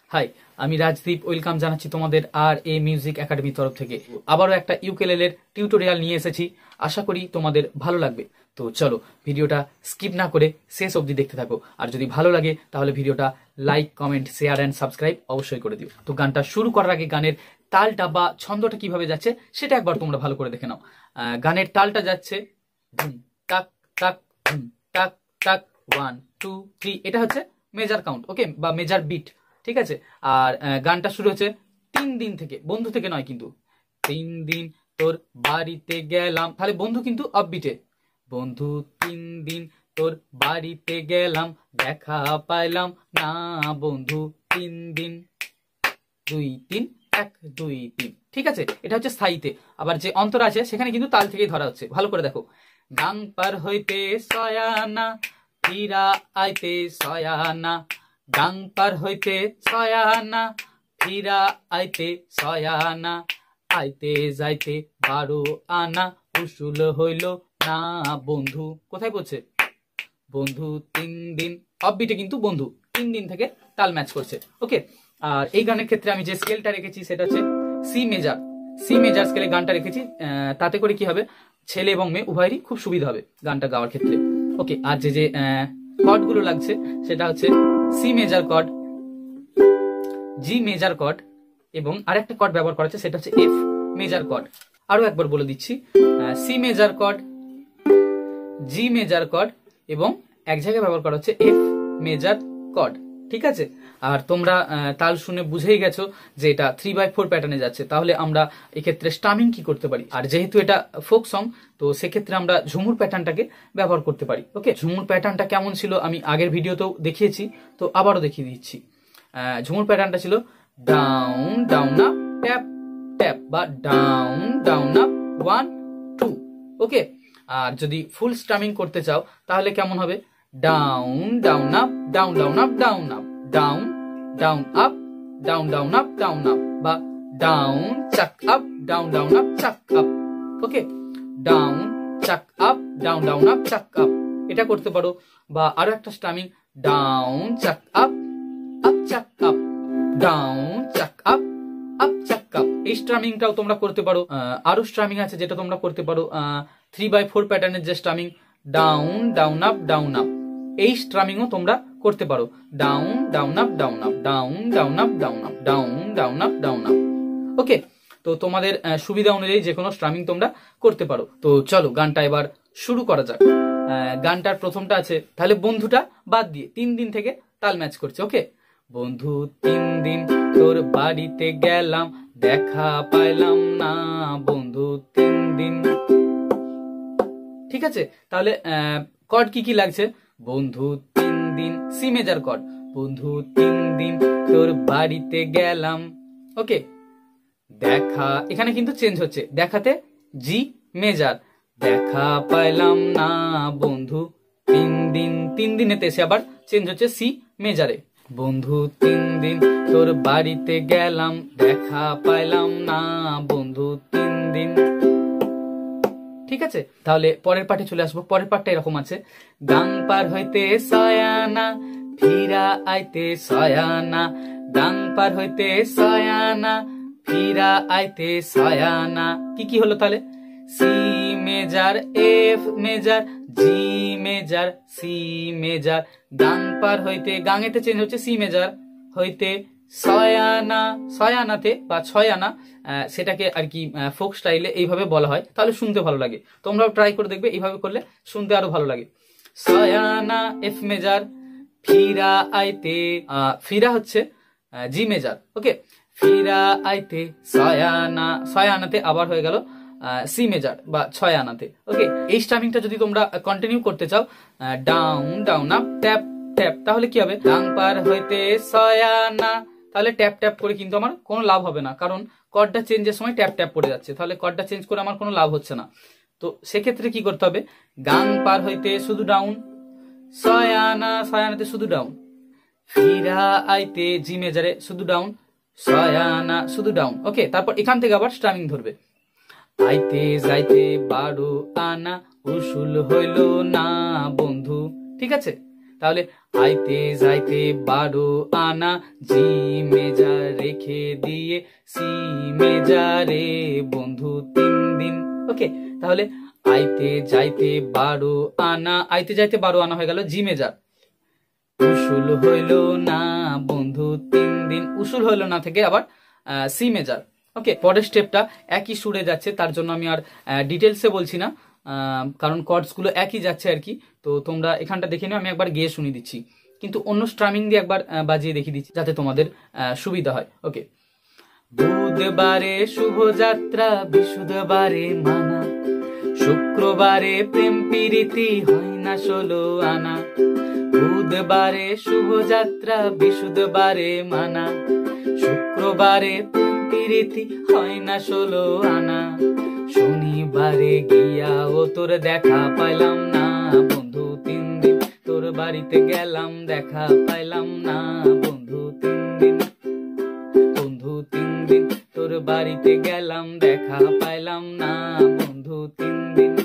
High, আমি Rajdeep. Welcome জানাচ্ছি তোমাদের আর এ মিউজিক একাডেমির তরফ থেকে। আবারও একটা ইউকেলেলের টিউটোরিয়াল নিয়ে এসেছি, আশা করি তোমাদের ভালো লাগবে। তো চলো ভিডিওটা স্কিপ না করে শেষ অবধি দেখতে থাকো। আর যদি ভালো লাগে তাহলে ভিডিওটা like, comment, share and subscribe অবশ্যই করে দিও। তো গানটা শুরু করার আগে গানের তালটা বা ছন্দটা কিভাবে যাচ্ছে সেটা একবার তোমরা ভালো করে দেখে নাও। গানের তালটা যাচ্ছে ধুম টাক টাক, ধুম টাক টাক, 1 2 3, এটা হচ্ছে মেজার কাউন্ট, ওকে, বা মেজার বিট, ঠিক আছে। আর গানটা শুরু হচ্ছে 3 দিন থেকে, বন্ধু থেকে নয় কিন্তু। 3 দিন তোর বাড়িতে গেলাম, তাহলে বন্ধু কিন্তু অফবিটে। বন্ধু 3 দিন তোর বাড়িতে গেলাম, দেখা পাইলাম না বন্ধু 3 দিন। 2 3 1 2 3, ঠিক আছে। এটা হচ্ছে স্থায়ীতে। আবার যে অন্তর আছে সেখানে কিন্তু তাল থেকেই ধরা হচ্ছে, ভালো করে দেখো। গাং পার হইতে সয়ানা, ফিরা আইতে সয়ানা। গাং পার হইতে সয়ানা, ফিরা আইতে সয়ানা। আইতে যাইতে 12 আনা, উসুল হইল না বন্ধু। কোথায় পড়ছে? বন্ধু 3 দিন, অফবিটে কিন্তু বন্ধু 3 দিন থেকে তাল ম্যাচ করছে, ওকে। আর এই গানের ক্ষেত্রে আমি যে স্কেলটা রেখেছি সেটা হচ্ছে সি মেজার। সি মেজার স্কেলে গানটা রেখেছি, তাতে করে কি হবে, ছেলে এবং মেয়ে উভয়েরই খুব সুবিধা হবে গানটা গাওয়ার ক্ষেত্রে, ওকে। আর যে কর্ড গুলো লাগছে সেটা হচ্ছে C major chord, G major chord, এবং আরেকটা কর্ড ব্যবহার করা হচ্ছে সেটা হচ্ছে এফ মেজার কর্ড। আরো একবার বলে দিচ্ছি, C major chord, G major chord, এবং এক জায়গায় ব্যবহার করা হচ্ছে এফ মেজার কর্ড, ঠিক আছে। আর তোমরা তাল শুনে বুঝেই গেছো যে এটা 3/4 প্যাটার্নে যাচ্ছে। তাহলে আমরা এক্ষেত্রে স্টামিং কি করতে পারি? আর যেহেতু এটা ফোক সং, তো সেক্ষেত্রে আমরা ঝুমুর প্যাটার্নটাকে ব্যবহার করতে পারি, ওকে। ঝুমুর প্যাটার্নটা কেমন ছিল আমি আগের ভিডিওতেও দেখিয়েছি, তো আবারও দেখিয়ে দিচ্ছি। ঝুমুর প্যাটার্নটা ছিল down down up tap tap, বা ডাউন ডাউন আপ 1 2, ওকে। আর যদি ফুল স্টামিং করতে চাও তাহলে কেমন হবে? Down down up, down down up, down up, down down up, down down up, down up, বা down chuck up, down down up, chuck up, okay. Down chuck up, down down up, chuck up, এটা করতে পারো। বা আরো একটা strumming, down chuck up, up chuck up, down chuck up, up chuck up. এই স্ট্রামিংটাও তোমরা করতে পারো। আরো স্ট্রামিং আছে যেটা তোমরা করতে পারো 3/4 প্যাটার্নের যে strumming, down down up, down up, এই স্ট্রামিংও তোমরা করতে পারো। Down down up, down up, down down up, down up, down down up, down up, okay. তো তোমাদের সুবিধা অনুযায়ী যে কোনো স্ট্রামিং তোমরা করতে পারো। তো চলো গানটা এবার শুরু করা যাক। গানটার প্রথমটা আছে, তাহলে বন্ধুটা বাদ দিয়ে 3 দিন থেকে তাল ম্যাচ করছে, ওকে। বন্ধু 3 দিন তোর বাড়িতে গেলাম, দেখা পাইলাম না বন্ধু 3 দিন, ঠিক আছে। তাহলে কর্ড কি কি লাগছে? বন্ধু 3 দিন, সি মেজার কর্ড, বন্ধু 3 দিন তোর বাড়িতে গেলাম, ওকে। দেখা, এখানে কিন্তু চেঞ্জ হচ্ছে, দেখাতে জি মেজার, দেখা পাইলাম না বন্ধু 3 দিন, 3 দিনেতে সে আবার চেঞ্জ হচ্ছে সি মেজারে। বন্ধু 3 দিন তোর বাড়িতে গেলাম, দেখা পাইলাম না বন্ধু 3 দিন, ঠিক আছে। তাহলে পরের পার্টে চলে আসবো। পরের পার্টটা এরকম আছে, গাং পার হইতে সয়ানা, ফিরা আইতে সয়ানা। গাং পার হইতে সয়ানা, ফিরা আইতে সয়ানা। কি কি হলো তাহলে? C major, F major, G major, C major. গাং পার হইতে, গাঙেতে চেঞ্জ হচ্ছে সি মেজার, হইতে সয়ানা, সয়ানাতে বা ছয়ানা, সেটাকে আর কি ফোক স্টাইলে এইভাবে বলা হয়, তাহলে শুনতে ভালো লাগে। তোমরাও ট্রাই করে দেখবে, এইভাবে করলে শুনতে আরো ভালো লাগে। সয়ানা এফ মেজার, ফিরা আইতে, ফিরা হচ্ছে জি মেজার, ওকে। ফিরা আইতে সয়ানা, সয়ানাতে আবার হয়ে গেল সি মেজার বা ছয় আনাতে, ওকে। এই স্ট্রামিংটা যদি তোমরা কন্টিনিউ করতে চাও, down down up tap tap, তাহলে কি হবে? গাং পার হইতে সয়ানা, তাহলে ট্যাপ ট্যাপ করে কিন্তু আমার কোনো লাভ হবে না, কারণ কর্ডটা চেঞ্জের সময় ট্যাপ ট্যাপ পড়ে যাচ্ছে, তাহলে কর্ডটা চেঞ্জ করে আমার কোনো লাভ হচ্ছে না। তো সেক্ষেত্রে কি করতে হবে? গাং পার হইতে শুধু ডাউন, সয়ানা, সয়ানাতে শুধু ডাউন, ফিরা আইতে জি মেজারে শুধু ডাউন, সয়ানা শুধু ডাউন, ওকে। তারপর এখান থেকে আবার স্ট্রামিং ধরবে, আইতে যাইতে 12 আনা, উসুল হইল না বন্ধু, ঠিক আছে। তাহলে আইতে যাইতে 12 আনা, জি মেজার রেখে দিয়ে সি মেজারে বন্ধু 3 দিন। ওকে, তাহলে আইতে যাইতে 12 আনা, আইতে যাইতে 12 আনা হয়ে গেল জি মেজার। উসুল হইল না বন্ধু 3 দিন, উসুল হইল না থেকে আবার সি মেজার। ওকে, পরের স্টেপটা একই সুরে যাচ্ছে, তার জন্য আমি আর ডিটেলসে বলছি না, কারণ কর্ডস গুলো একই যাচ্ছে আর কি। তো তোমরা এখানটা দেখে নিও, আমি একবার গেয়ে শুনিয়ে দিচ্ছি, কিন্তু অন্য স্ট্রামিং দিয়ে একবার বাজিয়ে দেখিয়ে দিচ্ছি যাতে তোমাদের সুবিধা হয়। ওকে, বুধবারে শুভযাত্রা, বৃহস্পতিবারে মানা, শুক্রবারে প্রেম প্রীতি হয় না 16 আনা। বুধবারে শুভযাত্রা, বৃহস্পতিবারে মানা, শুক্রবারে প্রেম প্রীতি হয় না 16 আনা। শনিবারে গিয়া ও তোর দেখা পাইলাম না বন্ধু 3 দিন, তোর বাড়িতে গেলাম দেখা পাইলাম না বন্ধু 3 দিন, বন্ধু 3 দিন, তোর বাড়িতে গেলাম দেখা পাইলাম না বন্ধু 3 দিন।